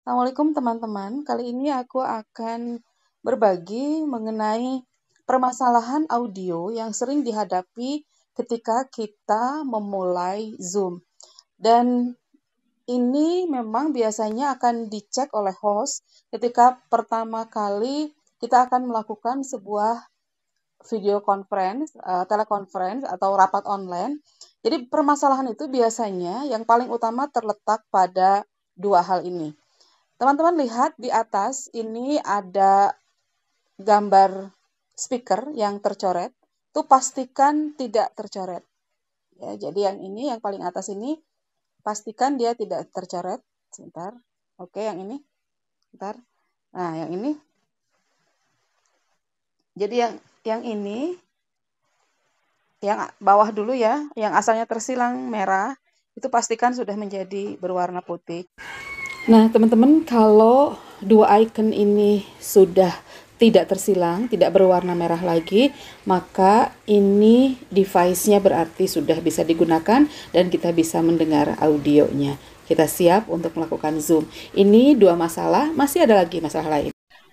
Assalamualaikum teman-teman. Kali ini aku akan berbagi mengenai permasalahan audio yang sering dihadapi ketika kita memulai Zoom. Dan ini memang biasanya akan dicek oleh host ketika pertama kali kita akan melakukan sebuah video conference, teleconference atau rapat online. Jadi permasalahan itu biasanya yang paling utama terletak pada dua hal ini. Teman-teman lihat di atas ini ada gambar speaker yang tercoret. Itu pastikan tidak tercoret. Ya, jadi yang ini yang paling atas ini pastikan dia tidak tercoret. Sebentar. Oke, yang ini. Sebentar. Nah, yang ini. Jadi yang ini yang bawah dulu ya, yang asalnya tersilang merah, itu pastikan sudah menjadi berwarna putih. Nah, teman-teman, kalau dua icon ini sudah tidak tersilang, tidak berwarna merah lagi, maka ini device-nya berarti sudah bisa digunakan dan kita bisa mendengar audionya. Kita siap untuk melakukan Zoom. Ini dua masalah, masih ada lagi masalah lain.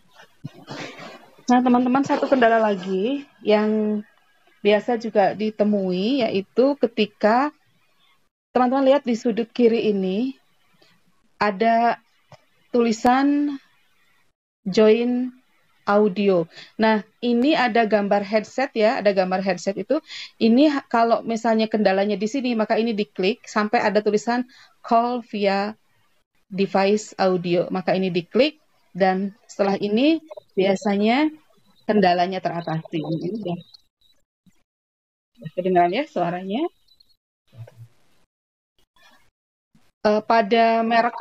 Nah, teman-teman, satu kendala lagi yang biasa juga ditemui, yaitu ketika teman-teman lihat di sudut kiri ini, ada tulisan join audio. Nah, ini ada gambar headset ya, ada gambar headset itu. Ini kalau misalnya kendalanya di sini, maka ini diklik sampai ada tulisan call via device audio. Maka ini diklik dan setelah ini biasanya kendalanya teratasi. Ini kedengaran ya suaranya. Pada merek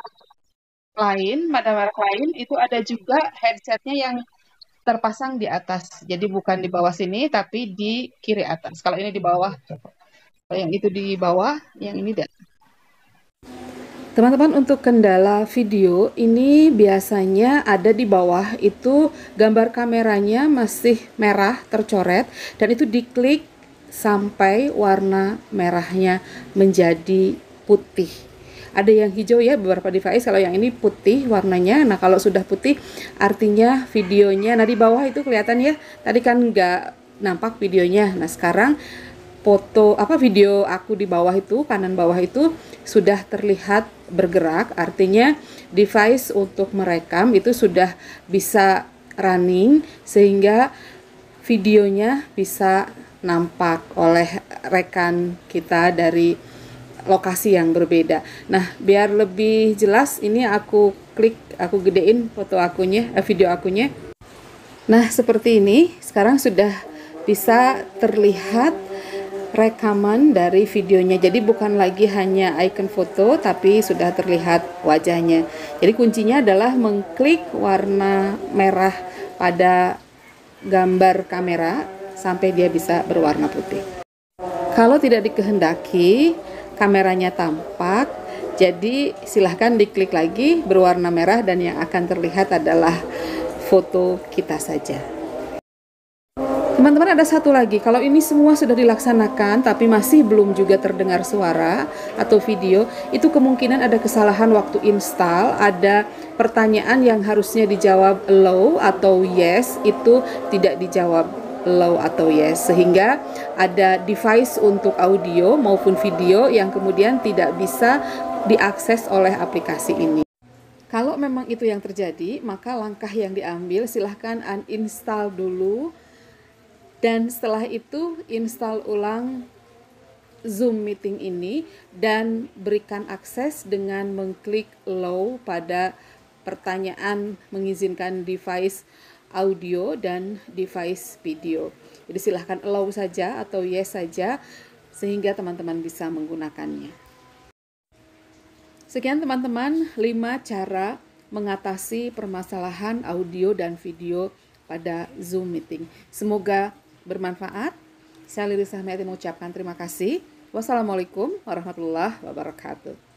lain itu ada juga headsetnya yang terpasang di atas. Jadi bukan di bawah sini, tapi di kiri atas. Kalau ini di bawah, kalau yang itu di bawah, yang ini di atas. Teman-teman, untuk kendala video ini biasanya ada di bawah, itu gambar kameranya masih merah tercoret, dan itu diklik sampai warna merahnya menjadi putih. Ada yang hijau ya, beberapa device. Kalau yang ini putih warnanya. Nah, kalau sudah putih artinya videonya. Nah, di bawah itu kelihatan ya. Tadi kan nggak nampak videonya. Nah, sekarang video aku di bawah itu, kanan bawah itu sudah terlihat bergerak. Artinya device untuk merekam itu sudah bisa running sehingga videonya bisa nampak oleh rekan kita dari lokasi yang berbeda. Nah, biar lebih jelas ini aku gedein video akunya. Nah, seperti ini. Sekarang sudah bisa terlihat rekaman dari videonya. Jadi bukan lagi hanya icon foto, tapi sudah terlihat wajahnya. Jadi kuncinya adalah mengklik warna merah pada gambar kamera sampai dia bisa berwarna putih. Kalau tidak dikehendaki kameranya tampak, jadi silahkan diklik lagi berwarna merah dan yang akan terlihat adalah foto kita saja. Teman-teman, ada satu lagi, kalau ini semua sudah dilaksanakan tapi masih belum juga terdengar suara atau video, itu kemungkinan ada kesalahan waktu install, ada pertanyaan yang harusnya dijawab low atau yes, itu tidak dijawab low atau yes, sehingga ada device untuk audio maupun video yang kemudian tidak bisa diakses oleh aplikasi ini. Kalau memang itu yang terjadi, maka langkah yang diambil silahkan uninstall dulu. Dan setelah itu install ulang Zoom meeting ini dan berikan akses dengan mengklik allow pada pertanyaan mengizinkan device audio dan device video. Jadi silahkan allow saja atau yes saja sehingga teman-teman bisa menggunakannya. Sekian teman-teman, 5 cara mengatasi permasalahan audio dan video pada Zoom meeting. Semoga bermanfaat. Saya Lilis Rahmiati mengucapkan terima kasih. Wassalamualaikum warahmatullahi wabarakatuh.